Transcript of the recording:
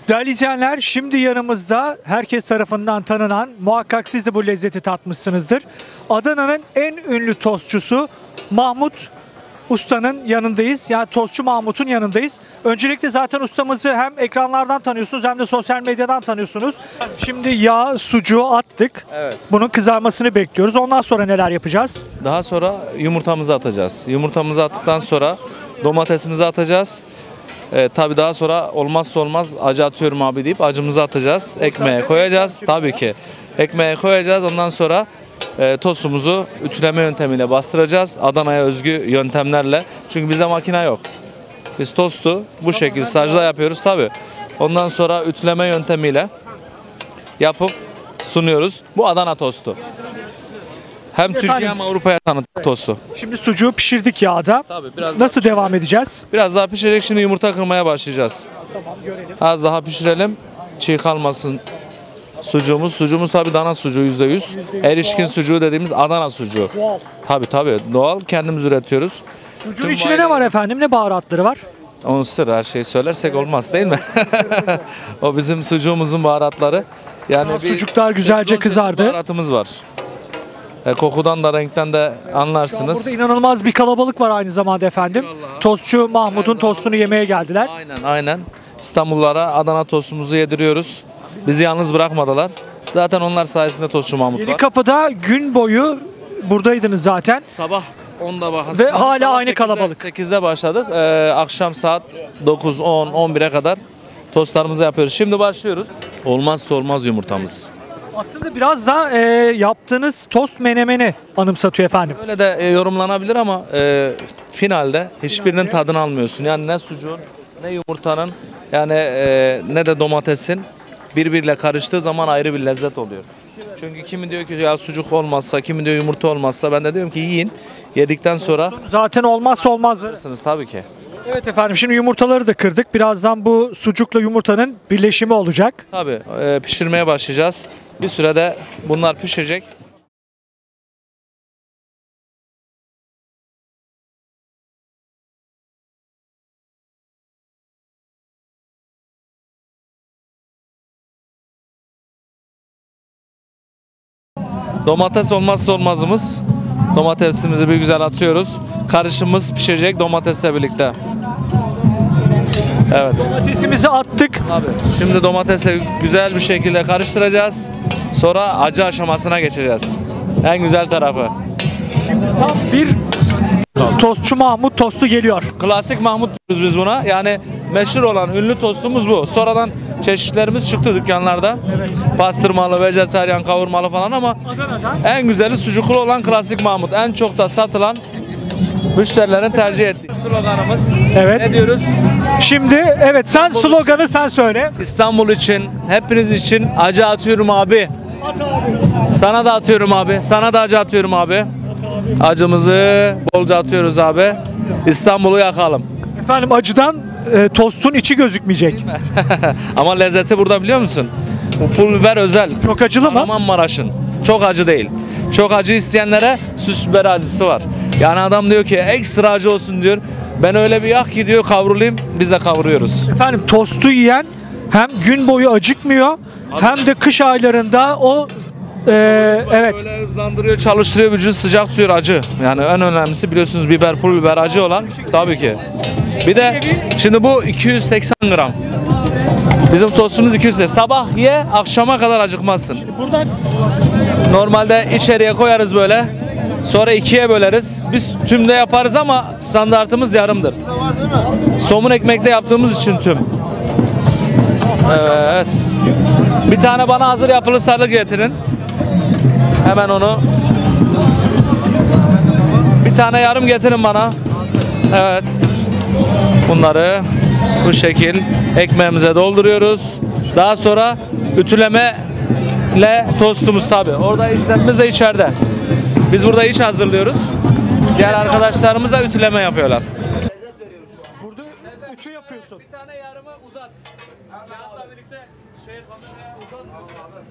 Değerli izleyenler, şimdi yanımızda herkes tarafından tanınan, muhakkak siz de bu lezzeti tatmışsınızdır, Adana'nın en ünlü tostçusu Mahmut Usta'nın yanındayız. Yani tostçu Mahmut'un yanındayız. Öncelikle zaten ustamızı hem ekranlardan tanıyorsunuz hem de sosyal medyadan tanıyorsunuz. Şimdi yağ, sucuğu attık. Evet. Bunun kızarmasını bekliyoruz. Ondan sonra neler yapacağız? Daha sonra yumurtamızı atacağız. Yumurtamızı attıktan sonra domatesimizi atacağız. Tabii daha sonra olmazsa olmaz acı atıyorum abi deyip acımızı atacağız. Ekmeğe koyacağız. Tabii ki. Ekmeğe koyacağız. Ondan sonra tostumuzu ütüleme yöntemiyle bastıracağız. Adana'ya özgü yöntemlerle. Çünkü bizde makine yok. Biz tostu bu şekilde sacda yapıyoruz tabii. Ondan sonra ütüleme yöntemiyle yapıp sunuyoruz. Bu Adana tostu. Hem Türkiye hem Avrupa'ya tanıttık tostu. Şimdi sucuğu pişirdik yağda. Tabii biraz Nasıl devam edeceğiz? Biraz daha pişecek, şimdi yumurta kırmaya başlayacağız. Tamam, görelim. Az daha pişirelim, çiğ kalmasın sucuğumuz. Sucuğumuz tabii dana sucuğu %100. Erişkin sucuğu dediğimiz Adana sucuğu. Doğal. Tabii doğal, kendimiz üretiyoruz. Sucuğun Tüm içine ne var efendim? Ne baharatları var? Onun sır, her şeyi söylersek olmaz değil mi? O bizim sucuğumuzun baharatları. Yani Sucuklar güzelce 8-10 çeşit kızardı. baharatımız var. Kokudan da renkten de anlarsınız. Burada inanılmaz bir kalabalık var aynı zamanda efendim. Tostçu Mahmut'un tostunu yemeye geldiler. Aynen. İstanbullulara Adana tostumuzu yediriyoruz. Bizi yalnız bırakmadılar. Zaten onlar sayesinde Tostçu Mahmut Yeni var. Kapı'da gün boyu buradaydınız zaten. Sabah 10'da başladık. Ve hala aynı kalabalık. 8'de başladık. Akşam saat 9, 10, 11'e kadar tostlarımızı yapıyoruz. Şimdi başlıyoruz. Olmazsa olmaz yumurtamız. Aslında biraz da yaptığınız tost menemeni anımsatıyor efendim. Öyle de yorumlanabilir ama finalde hiçbirinin tadını almıyorsun. Yani ne sucuğun, ne yumurtanın, yani ne de domatesin birbiriyle karıştığı zaman ayrı bir lezzet oluyor. Çünkü kimi diyor ki ya sucuk olmazsa, kimi diyor yumurta olmazsa, ben de diyorum ki yiyin. Yedikten sonra Zaten olmazsa olmazları. alırsınız tabii ki. Evet efendim, şimdi yumurtaları da kırdık. Birazdan bu sucukla yumurtanın birleşimi olacak. Tabii pişirmeye başlayacağız. Bir sürede bunlar pişecek. Domates olmazsa olmazımız. Domatesimizi bir güzel atıyoruz. Karışımımız pişecek domatesle birlikte. Evet. Domatesimizi attık. Abi, şimdi domatesi güzel bir şekilde karıştıracağız. Sonra acı aşamasına geçeceğiz. En güzel tarafı. Tam bir tostçu Mahmut tostu geliyor. Klasik Mahmut diyoruz biz buna. Yani meşhur olan ünlü tostumuz bu. Sonradan çeşitlerimiz çıktı dükkanlarda. Evet. Pastırmalı, vejetaryen, kavurmalı falan ama Adana'dan. en güzeli sucuklu olan klasik Mahmut. En çok da satılan, müşterilerin tercih ettiği sloganımız. Evet. Ne diyoruz? Şimdi evet, sen sloganı sen söyle. İstanbul için, hepiniz için acı atıyorum abi. At abi. Sana da atıyorum abi. Sana da acı atıyorum abi. Acımızı bolca atıyoruz abi. İstanbul'u yakalım. Efendim, acıdan tostun içi gözükmeyecek. Ama lezzeti burada biliyor musun? Bu pul biber özel. Çok acılı mı? Kahramanmaraş'ın. Çok acı değil. Çok acı isteyenlere süs biber acısı var. Yani adam diyor ki ekstra acı olsun diyor. Ben öyle bir yak ki diyor kavrulayım. Biz de kavuruyoruz. Efendim, tostu yiyen hem gün boyu acıkmıyor hem de kış aylarında o evet. Böyle hızlandırıyor, çalıştırıyor, vücudu sıcak tutuyor, acı. Yani en önemlisi biliyorsunuz biber, pul biber acı olan tabii ki. Bir de şimdi bu 280 gram. Bizim tostumuz 200 sabah ye, akşama kadar acıkmazsın. Buradan Normalde içeriye koyarız böyle. Sonra ikiye böleriz. Biz tümde yaparız ama standartımız yarımdır. Somun ekmekte yaptığımız için tüm. Evet. Bir tane bana hazır yapılı sarı getirin. Hemen onu. Bir tane yarım getirin bana. Evet. Bunları bu şekil ekmeğimize dolduruyoruz. Daha sonra ütülemeyle tostumuz tabi. Orada işlerimiz de içeride. Biz burada iç hazırlıyoruz. Diğer arkadaşlarımız da ütüleme yapıyorlar. burada ütü yapıyorsun. Bir tane yarımı uzat. Kağıtla birlikte kameraya uzat.